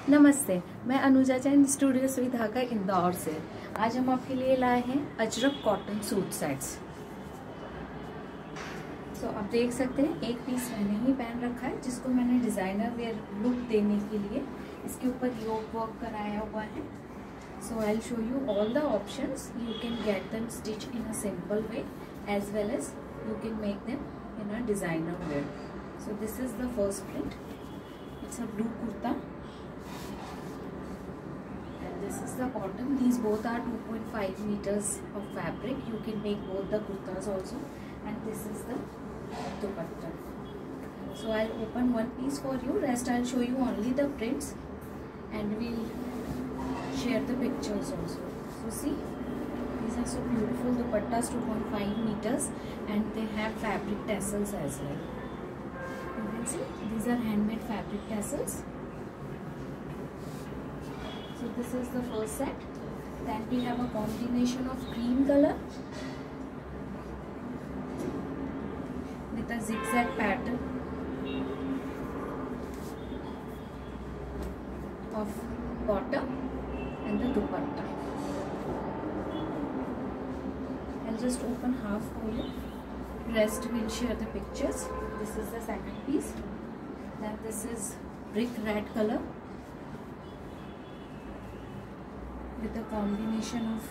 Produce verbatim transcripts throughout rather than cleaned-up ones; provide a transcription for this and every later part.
नमस्ते, मैं अनुजा जैन स्टूडियो सुई धागा इंदौर से। आज हम आपके लिए लाए हैं Ajrak cotton suit sets. So so, आप देख सकते हैं एक पीस मैंने ही पहन रखा है, जिसको मैंने डिज़ाइनर वेयर लुक देने के लिए इसके ऊपर योक वर्क कराया हुआ है। So I will show you all the options. You can get them stitch in a simple way as well as you can make them in a designer wear. So this is the first print. It's a blue kurta. This is the bottom. These both are two point five meters of fabric. You can make both the kurtas also. And this is the dupatta. So I'll open one piece for you. Rest I'll show you only the prints, and we'll share the pictures also. So see, these are so beautiful dupattas, two point five meters, and they have fabric tassels as well. You can see these are handmade fabric tassels. So this is the first set. Then we have a combination of cream color with a zigzag pattern of bottom and the dupatta. I'll just open half for you. Rest we'll share the pictures. This is the second piece. Then this is brick red color with a combination of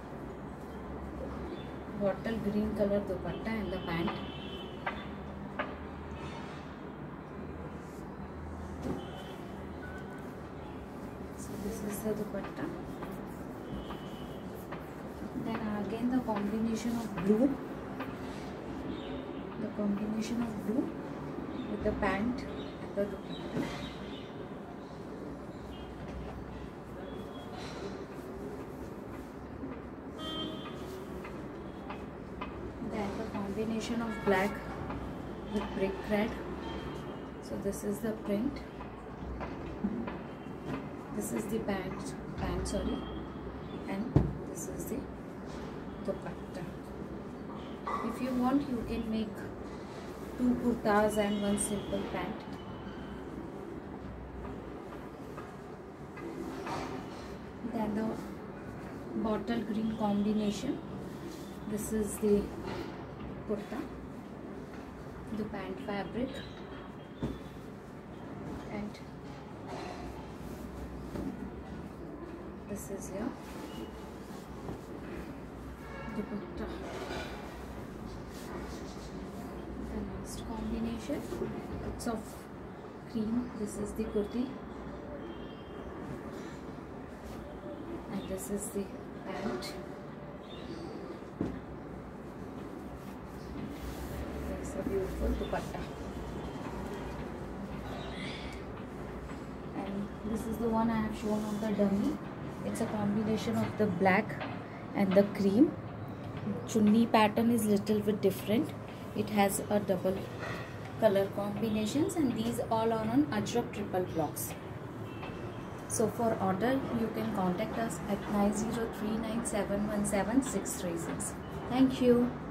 bottle green color dupatta and the pant. So this is the dupatta. Then again the combination of blue, the combination of blue with the pant and the dupatta. Combination of black with brick red. So this is the print. This is the pant, pant sorry, and this is the dupatta. If you want, you can make two kurtas and one simple pant. Then the bottle green combination. This is the kurta, the pant fabric, and this is your dupatta. The next combination, it's of cream. This is the kurti, and this is the pant. Beautiful dupatta, and this is the one I have shown on the dummy. It's a combination of the black and the cream. Chunni pattern is little bit different. It has a double color combinations, and these all are on Ajrak triple blocks. So for order you can contact us at nine zero three nine seven one seven six three six. Thank you.